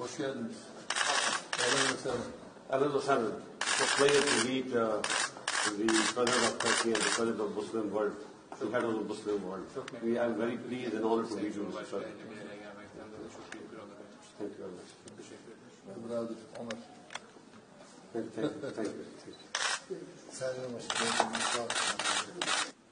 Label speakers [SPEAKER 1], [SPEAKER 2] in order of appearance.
[SPEAKER 1] Hoş geldiniz. Ahlan ve sahlan.
[SPEAKER 2] Ahlan ve sahlan. It's a pleasure to meet the president of Turkey and the president of the Muslim world, the head of the Muslim world. I am very pleased and honored to meet you, Mr. Sir. Thank you very much.
[SPEAKER 1] Brother Omar.
[SPEAKER 2] Thank you.
[SPEAKER 1] Thank you.